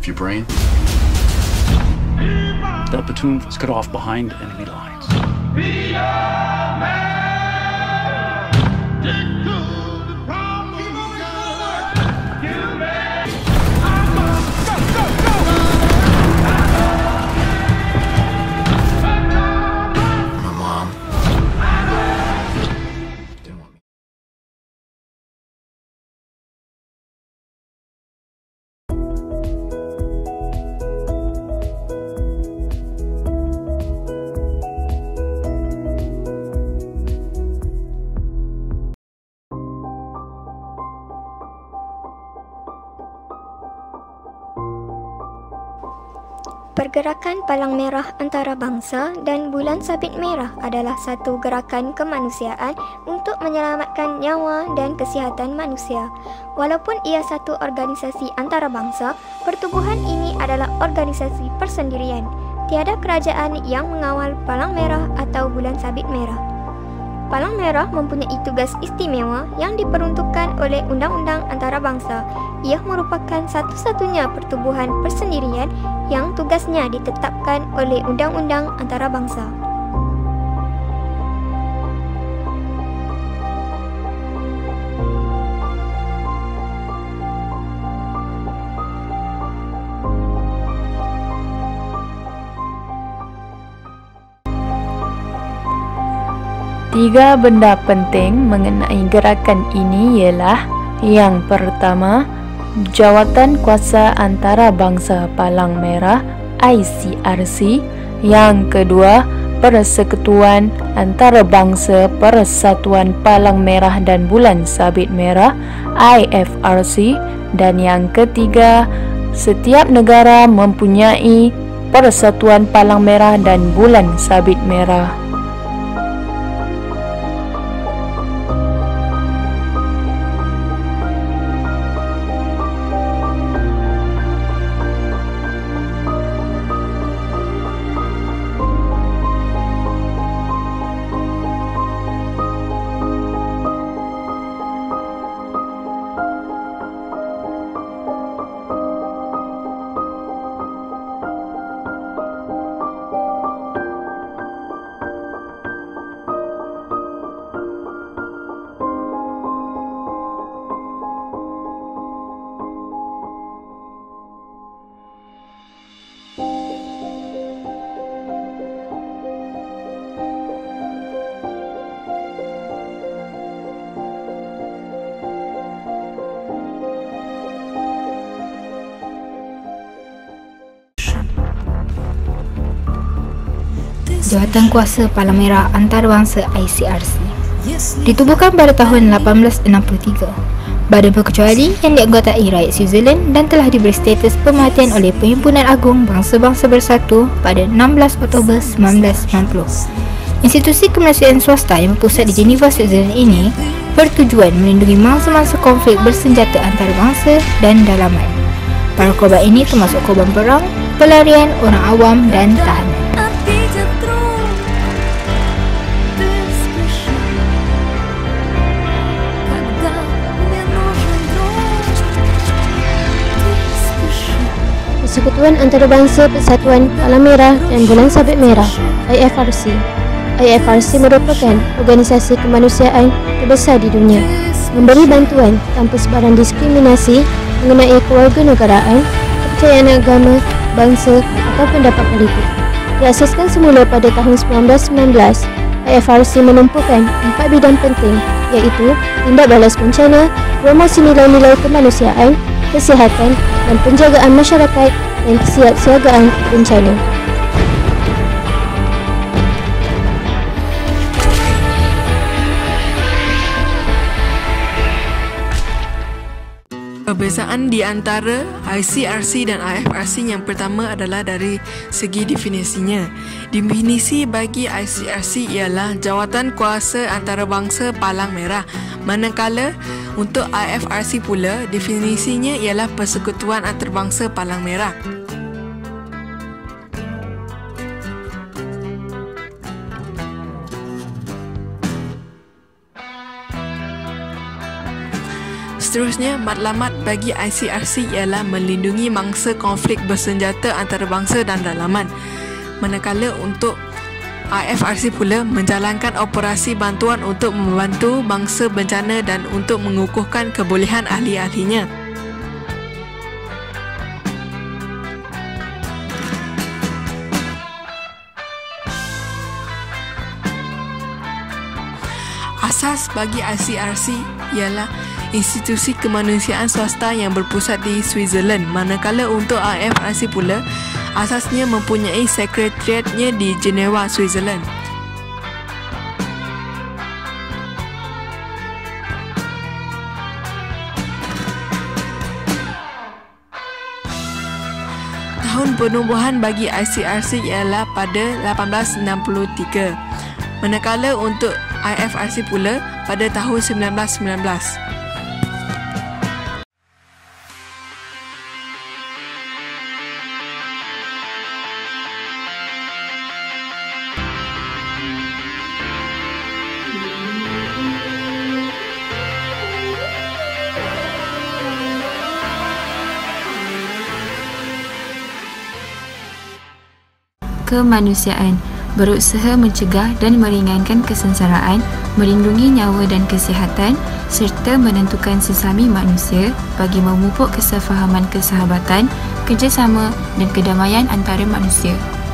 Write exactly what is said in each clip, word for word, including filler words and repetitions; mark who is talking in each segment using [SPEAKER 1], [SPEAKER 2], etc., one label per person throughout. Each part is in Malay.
[SPEAKER 1] your brain.
[SPEAKER 2] That platoon was cut off behind enemy lines.
[SPEAKER 1] My mom didn't want me.
[SPEAKER 3] Pergerakan Palang Merah Antarabangsa dan Bulan Sabit Merah adalah satu gerakan kemanusiaan untuk menyelamatkan nyawa dan kesihatan manusia. Walaupun ia satu organisasi antarabangsa, pertubuhan ini adalah organisasi persendirian. Tiada kerajaan yang mengawal Palang Merah atau Bulan Sabit Merah. Palang Merah mempunyai tugas istimewa yang diperuntukkan oleh Undang-Undang Antarabangsa. Ia merupakan satu-satunya pertubuhan persendirian yang tugasnya ditetapkan oleh Undang-Undang Antarabangsa.
[SPEAKER 4] Tiga benda penting mengenai gerakan ini ialah: yang pertama, Jawatan Kuasa Antarabangsa Palang Merah I C R C; yang kedua, Persekutuan Antarabangsa Persatuan Palang Merah dan Bulan Sabit Merah I F R C; dan yang ketiga, setiap negara mempunyai Persatuan Palang Merah dan Bulan Sabit Merah.
[SPEAKER 5] Jawatan Kuasa Palang Merah Antarabangsa I C R C ditubuhkan pada tahun lapan belas enam puluh tiga. Badan berkecuali yang dianggotai rakyat Switzerland dan telah diberi status pemerhatian oleh Perhimpunan Agung Bangsa-Bangsa Bersatu pada enam belas Oktober sembilan belas sembilan puluh. Institusi kemanusiaan swasta yang berpusat di Geneva, Switzerland ini bertujuan melindungi mangsa-mangsa konflik bersenjata antarabangsa dan dalaman. Para korban ini termasuk korban perang, pelarian, orang awam dan tahanan.
[SPEAKER 6] Persekutuan Antarabangsa Persatuan Palang Merah dan Bulan Sabit Merah I F R C. I F R C merupakan organisasi kemanusiaan terbesar di dunia, memberi bantuan tanpa sebarang diskriminasi mengenai kewarganegaraan, kepercayaan agama, bangsa atau pendapat politik. Diasaskan semula pada tahun sembilan belas sembilan belas, I F R C menumpukan empat bidang penting, iaitu tindak balas bencana, promosi nilai-nilai kemanusiaan, kesihatan dan penjagaan masyarakat dan kesiapsiagaan bencana.
[SPEAKER 7] Perbezaan di antara I C R C dan I F R C yang pertama adalah dari segi definisinya. Definisi bagi I C R C ialah Jawatan Kuasa Antarabangsa Palang Merah, manakala untuk I F R C pula definisinya ialah Persekutuan Antarabangsa Palang Merah. seterusnya, matlamat bagi I C R C ialah melindungi mangsa konflik bersenjata antarabangsa dan dalaman. Manakala untuk I F R C pula menjalankan operasi bantuan untuk membantu bangsa bencana dan untuk mengukuhkan kebolehan ahli-ahlinya. Asas bagi I C R C ialah institusi kemanusiaan swasta yang berpusat di Switzerland, manakala untuk I F R C pula asasnya mempunyai sekretariatnya di Geneva, Switzerland. Tahun penubuhan bagi I C R C ialah pada lapan belas enam puluh tiga, manakala untuk I F R C pula pada tahun sembilan belas sembilan belas.
[SPEAKER 5] Kemanusiaan berusaha mencegah dan meringankan kesengsaraan, melindungi nyawa dan kesihatan serta menentukan sesami manusia bagi memupuk kesefahaman kesahabatan, kerjasama dan kedamaian antara manusia.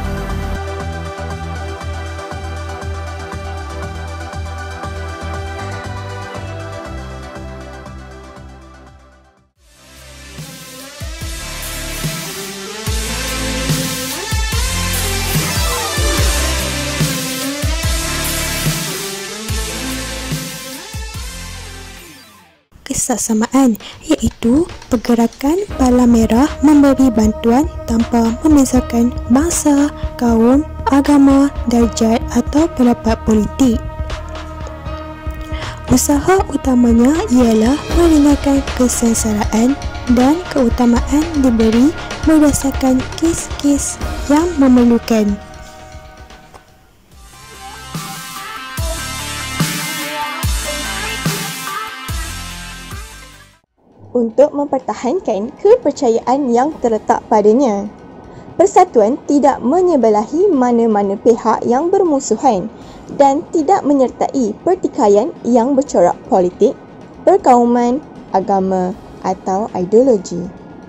[SPEAKER 8] Kesesamaan iaitu pergerakan Palang Merah memberi bantuan tanpa memisahkan bangsa, kaum, agama, darjat atau pendapat politik. Usaha utamanya ialah meringankan kesengsaraan dan keutamaan diberi berdasarkan kes-kes yang memerlukan.
[SPEAKER 9] Untuk mempertahankan kepercayaan yang terletak padanya. Persatuan tidak menyebelahi mana-mana pihak yang bermusuhan dan tidak menyertai pertikaian yang bercorak politik, perkauman, agama atau ideologi.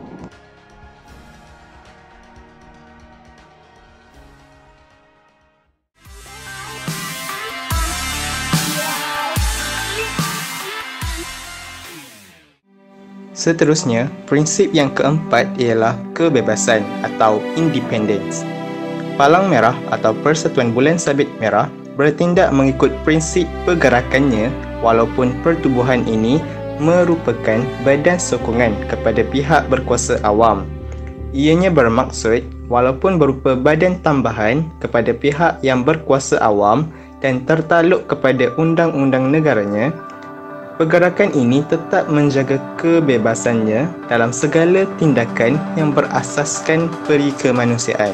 [SPEAKER 10] Seterusnya, prinsip yang keempat ialah kebebasan atau independence. Palang Merah atau Persatuan Bulan Sabit Merah bertindak mengikut prinsip pergerakannya walaupun pertubuhan ini merupakan badan sokongan kepada pihak berkuasa awam. Ianya bermaksud walaupun berupa badan tambahan kepada pihak yang berkuasa awam dan tertakluk kepada undang-undang negaranya, pergerakan ini tetap menjaga kebebasannya dalam segala tindakan yang berasaskan peri kemanusiaan.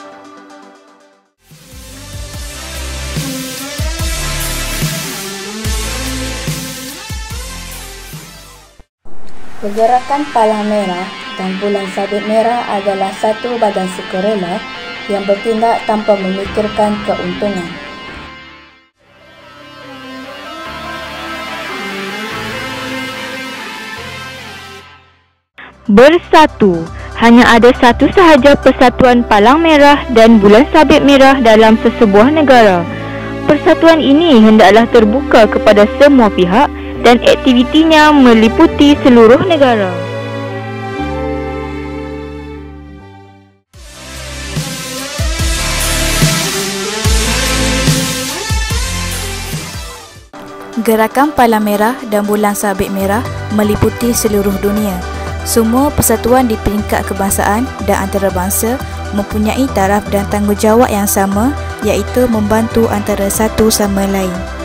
[SPEAKER 4] Pergerakan Palang Merah dan Bulan Sabit Merah adalah satu badan sukarela yang bertindak tanpa memikirkan keuntungan.
[SPEAKER 11] Bersatu. Hanya ada satu sahaja Persatuan Palang Merah dan Bulan Sabit Merah dalam sesebuah negara. Persatuan ini hendaklah terbuka kepada semua pihak dan aktivitinya meliputi seluruh negara.
[SPEAKER 12] Gerakan Palang Merah dan Bulan Sabit Merah meliputi seluruh dunia. Semua persatuan di peringkat kebangsaan dan antarabangsa mempunyai taraf dan tanggungjawab yang sama, iaitu membantu antara satu sama lain.